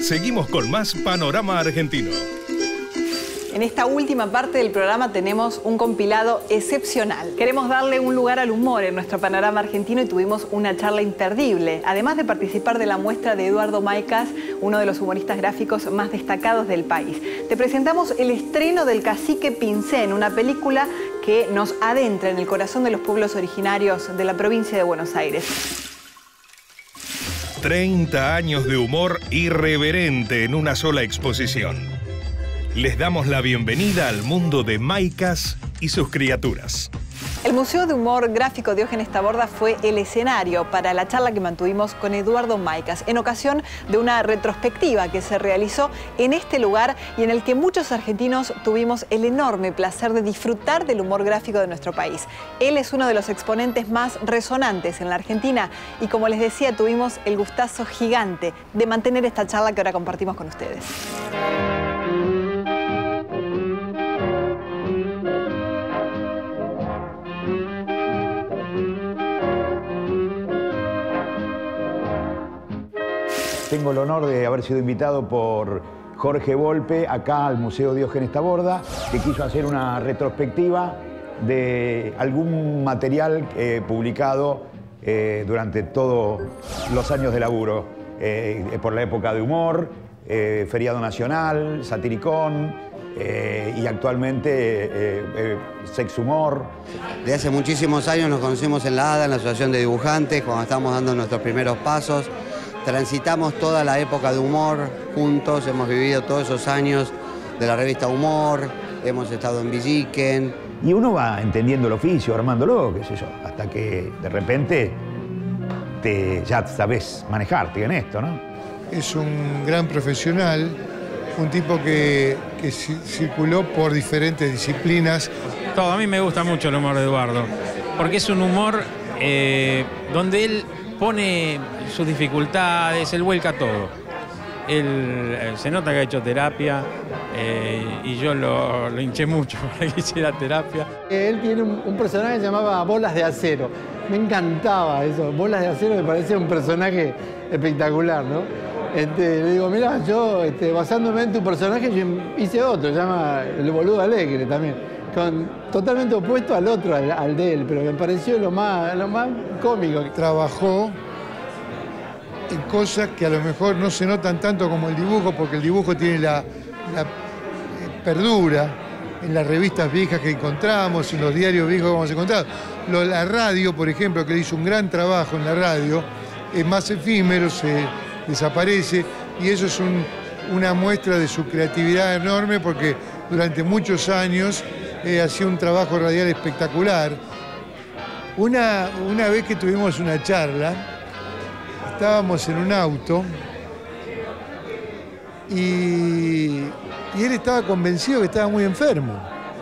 seguimos con más Panorama Argentino. En esta última parte del programa tenemos un compilado excepcional. Queremos darle un lugar al humor en nuestro panorama argentino y tuvimos una charla imperdible. Además de participar de la muestra de Eduardo Maicas, uno de los humoristas gráficos más destacados del país. Te presentamos el estreno del Cacique Pincén, una película que nos adentra en el corazón de los pueblos originarios de la provincia de Buenos Aires. 30 años de humor irreverente en una sola exposición. Les damos la bienvenida al mundo de Maicas y sus criaturas. El Museo de Humor Gráfico Diógenes Taborda fue el escenario para la charla que mantuvimos con Eduardo Maicas en ocasión de una retrospectiva que se realizó en este lugar y en el que muchos argentinos tuvimos el enorme placer de disfrutar del humor gráfico de nuestro país. Él es uno de los exponentes más resonantes en la Argentina y, como les decía, tuvimos el gustazo gigante de mantener esta charla que ahora compartimos con ustedes. Tengo el honor de haber sido invitado por Jorge Volpe acá al Museo Diógenes Taborda, que quiso hacer una retrospectiva de algún material publicado durante todos los años de laburo, por la época de humor, Feriado Nacional, Satiricón y actualmente Sex Humor. De hace muchísimos años nos conocimos en la ADA, en la Asociación de Dibujantes, cuando estábamos dando nuestros primeros pasos. Transitamos toda la época de humor juntos, hemos vivido todos esos años de la revista Humor, hemos estado en Villiquen. Y uno va entendiendo el oficio, armándolo, qué sé yo, hasta que de repente ya sabes manejarte en esto, ¿no? Es un gran profesional, un tipo que circuló por diferentes disciplinas. A mí me gusta mucho el humor de Eduardo, porque es un humor donde él pone sus dificultades, él vuelca todo. Él se nota que ha hecho terapia y yo lo hinché mucho para que hiciera terapia. Él tiene un personaje que se llamaba Bolas de Acero. Me encantaba eso. Bolas de Acero me parecía un personaje espectacular, ¿no? Le digo, mira, yo basándome en tu personaje, yo hice otro, se llama El Boludo Alegre también. Totalmente opuesto al otro, al de él, pero me pareció lo más cómico. Trabajó en cosas que a lo mejor no se notan tanto como el dibujo, porque el dibujo tiene la perdura en las revistas viejas que encontramos, en los diarios viejos que vamos a encontrar. La radio, por ejemplo, que hizo un gran trabajo en la radio, es más efímero, se desaparece, y eso es una muestra de su creatividad enorme, porque durante muchos años hacía un trabajo radial espectacular. Una vez que tuvimos una charla, estábamos en un auto y él estaba convencido que estaba muy enfermo.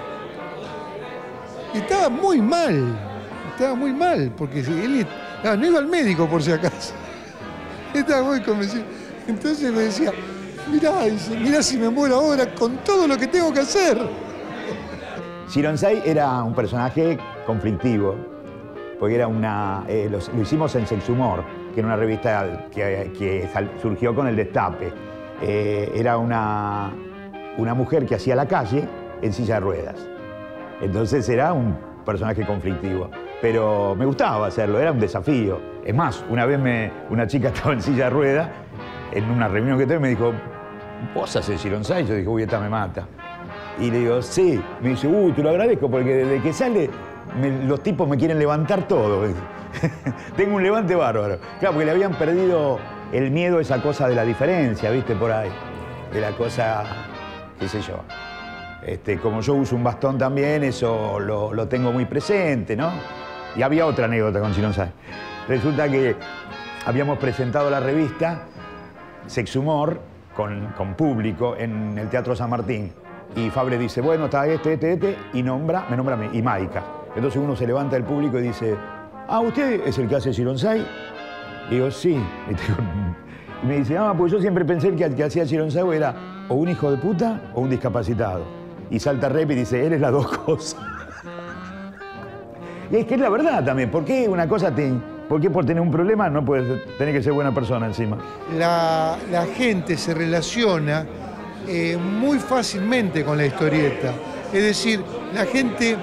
Y estaba muy mal, porque él no iba al médico por si acaso. Estaba muy convencido. Entonces me decía, mirá si me muero ahora con todo lo que tengo que hacer. Sironsay era un personaje conflictivo, porque era lo hicimos en Sex Humor, que era una revista que surgió con el Destape. Era una mujer que hacía la calle en silla de ruedas. Entonces era un personaje conflictivo. Pero me gustaba hacerlo, era un desafío. Es más, una vez una chica estaba en silla de ruedas, en una reunión que tuve, me dijo, ¿vos haces Sironsay? Yo dije, uy, esta me mata. Y le digo, sí. Me dice, te lo agradezco porque desde que sale los tipos me quieren levantar todo. Tengo un levante bárbaro. Claro, porque le habían perdido el miedo a esa cosa de la diferencia, ¿viste? Por ahí. De la cosa, qué sé yo. Como yo uso un bastón también, eso lo tengo muy presente, ¿no? Y había otra anécdota con Sironsay. Resulta que habíamos presentado la revista Sex Humor con público en el Teatro San Martín. Y Fabre dice, bueno, está y me nombra a mí, y Maica. Entonces uno se levanta del público y dice, ¿usted es el que hace Sironsay? Y digo, sí. Y me dice, pues yo siempre pensé que el que hacía Sironsay era o un hijo de puta o un discapacitado. Y salta Rep y dice, eres las dos cosas. Y es que es la verdad también, porque una cosa te ¿Por qué? Por tener un problema no puedes tener que ser buena persona encima. La gente se relaciona muy fácilmente con la historieta. Es decir, la gente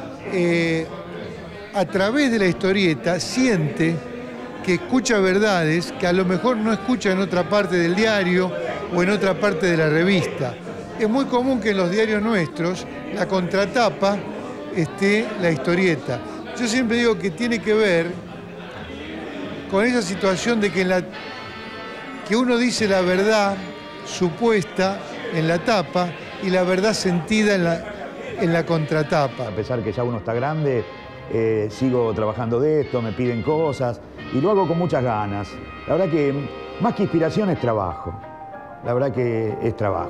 a través de la historieta siente que escucha verdades que a lo mejor no escucha en otra parte del diario o en otra parte de la revista. Es muy común que en los diarios nuestros la contratapa esté la historieta. Yo siempre digo que tiene que ver con esa situación de que uno dice la verdad supuesta en la tapa y la verdad sentida en la contratapa. A pesar que ya uno está grande, sigo trabajando de esto, me piden cosas y lo hago con muchas ganas. La verdad que más que inspiración es trabajo. La verdad que es trabajo.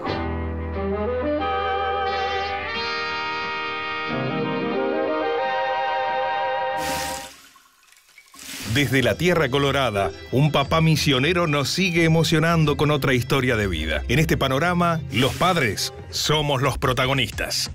Desde la Tierra Colorada, un papá misionero nos sigue emocionando con otra historia de vida. En este panorama, los padres somos los protagonistas.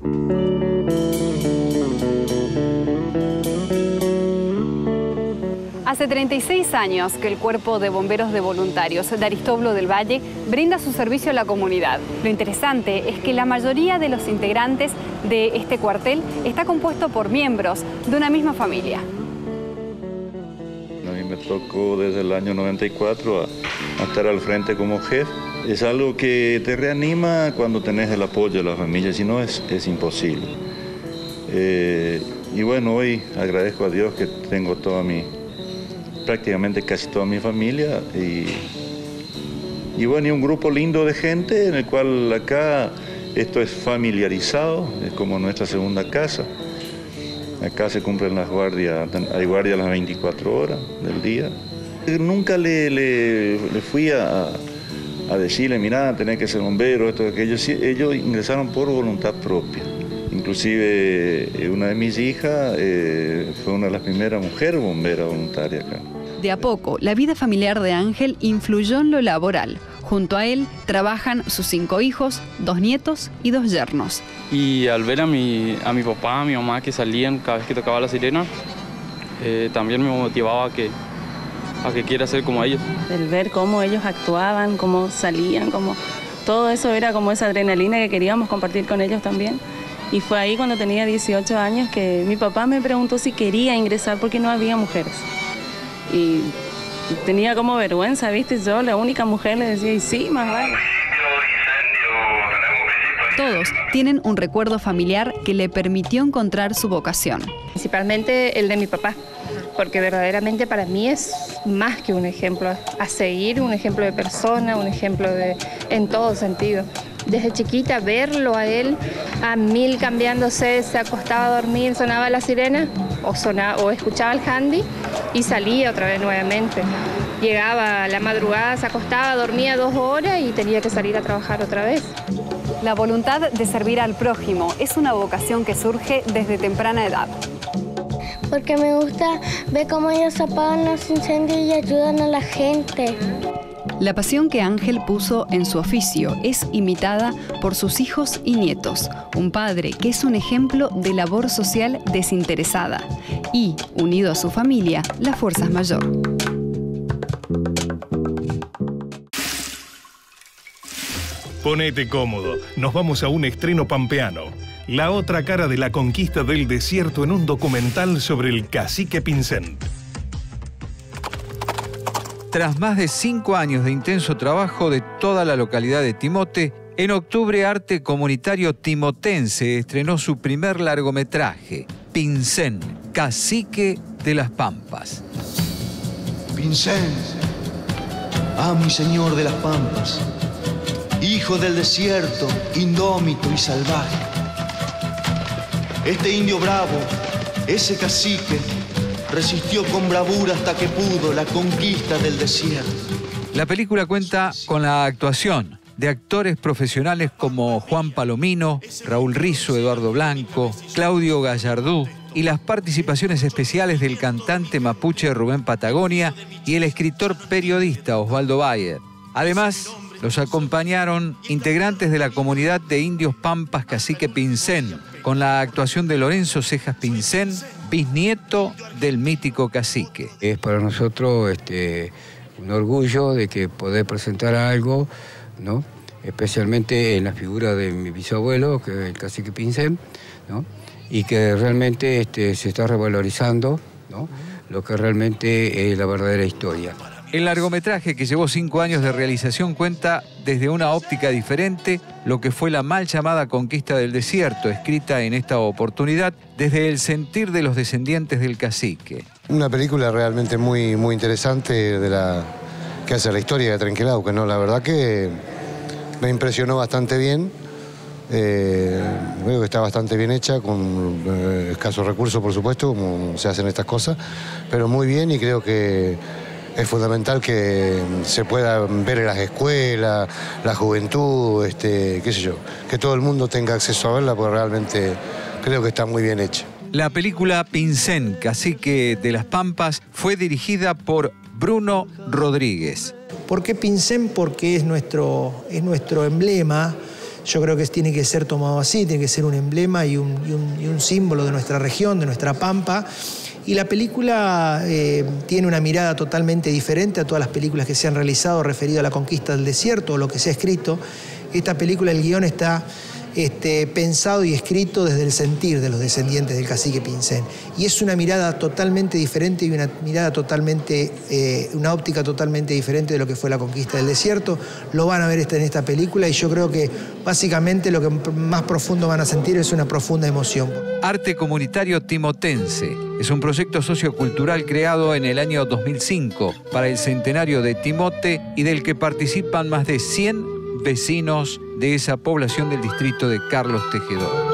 Hace 36 años que el Cuerpo de Bomberos de Voluntarios de Aristóbulo del Valle brinda su servicio a la comunidad. Lo interesante es que la mayoría de los integrantes de este cuartel está compuesto por miembros de una misma familia. A mí me tocó desde el año 94 a estar al frente como jefe. Es algo que te reanima cuando tenés el apoyo de la familia, si no es imposible. Y bueno, hoy agradezco a Dios que tengo prácticamente casi toda mi familia y bueno, y un grupo lindo de gente en el cual acá esto es familiarizado, es como nuestra segunda casa. Acá se cumplen las guardias, hay guardias las 24 horas del día. Nunca le fui a decirle, mirá, tenés que ser bombero, esto, aquello. Ellos ingresaron por voluntad propia. Inclusive una de mis hijas fue una de las primeras mujeres bomberas voluntarias acá. De a poco, la vida familiar de Ángel influyó en lo laboral. Junto a él trabajan sus 5 hijos, 2 nietos y 2 yernos. Y al ver a mi papá, a mi mamá que salían cada vez que tocaba la sirena, también me motivaba a que quiera ser como ellos. El ver cómo ellos actuaban, cómo salían, todo eso era como esa adrenalina que queríamos compartir con ellos también. Y fue ahí cuando tenía 18 años que mi papá me preguntó si quería ingresar porque no había mujeres. Y tenía como vergüenza, ¿viste? Yo, la única mujer, le decía, y sí, más vale. Todos tienen un recuerdo familiar que le permitió encontrar su vocación. Principalmente el de mi papá, porque verdaderamente para mí es más que un ejemplo a seguir, un ejemplo de persona, un ejemplo en todo sentido. Desde chiquita verlo a él a 1000 cambiándose, se acostaba a dormir, sonaba la sirena o escuchaba el handy y salía otra vez nuevamente. Llegaba a la madrugada, se acostaba, dormía 2 horas y tenía que salir a trabajar otra vez. La voluntad de servir al prójimo es una vocación que surge desde temprana edad. Porque me gusta ver cómo ellos apagan los incendios y ayudan a la gente. La pasión que Ángel puso en su oficio es imitada por sus hijos y nietos. Un padre que es un ejemplo de labor social desinteresada y, unido a su familia, la fuerza es mayor. Ponete cómodo, nos vamos a un estreno pampeano. La otra cara de la conquista del desierto en un documental sobre el cacique Pincén. Tras más de 5 años de intenso trabajo de toda la localidad de Timote, en octubre Arte Comunitario Timotense estrenó su primer largometraje, Pincén, Cacique de las Pampas. Pincén, mi señor de las Pampas, hijo del desierto, indómito y salvaje. Este indio bravo, ese cacique, resistió con bravura hasta que pudo la conquista del desierto. La película cuenta con la actuación de actores profesionales como Juan Palomino, Raúl Rizzo, Eduardo Blanco, Claudio Gallardú y las participaciones especiales del cantante mapuche Rubén Patagonia y el escritor periodista Osvaldo Bayer. Además, los acompañaron integrantes de la comunidad de indios pampas Cacique Pincén, con la actuación de Lorenzo Cejas Pincén, bisnieto del mítico cacique. Es para nosotros un orgullo de que poder presentar algo, ¿no? Especialmente en la figura de mi bisabuelo, que es el cacique Pincén, ¿no? Y que realmente se está revalorizando, ¿no? Lo que realmente es la verdadera historia. El largometraje, que llevó 5 años de realización, cuenta desde una óptica diferente lo que fue la mal llamada conquista del desierto, escrita en esta oportunidad desde el sentir de los descendientes del cacique. Una película realmente muy interesante que hace la historia de Trenquelauquen, ¿no? La verdad que me impresionó bastante bien. Creo que está bastante bien hecha, con escasos recursos, por supuesto, como se hacen estas cosas, pero muy bien, y creo que es fundamental que se pueda ver en las escuelas, la juventud, qué sé yo, que todo el mundo tenga acceso a verla, porque realmente creo que está muy bien hecha. La película Pincén, Cacique de las Pampas, fue dirigida por Bruno Rodríguez. ¿Por qué Pincén? Porque es nuestro emblema. Yo creo que tiene que ser tomado así, tiene que ser un emblema y un símbolo de nuestra región, de nuestra Pampa. Y la película tiene una mirada totalmente diferente a todas las películas que se han realizado referido a la conquista del desierto o lo que se ha escrito. Esta película, el guión está pensado y escrito desde el sentir de los descendientes del cacique Pincén. Y es una mirada totalmente diferente y una mirada una óptica totalmente diferente de lo que fue la conquista del desierto. Lo van a ver en esta película, y yo creo que básicamente lo que más profundo van a sentir es una profunda emoción. Arte Comunitario Timotense es un proyecto sociocultural creado en el año 2005 para el centenario de Timote, y del que participan más de 100 vecinos de esa población del distrito de Carlos Tejedor.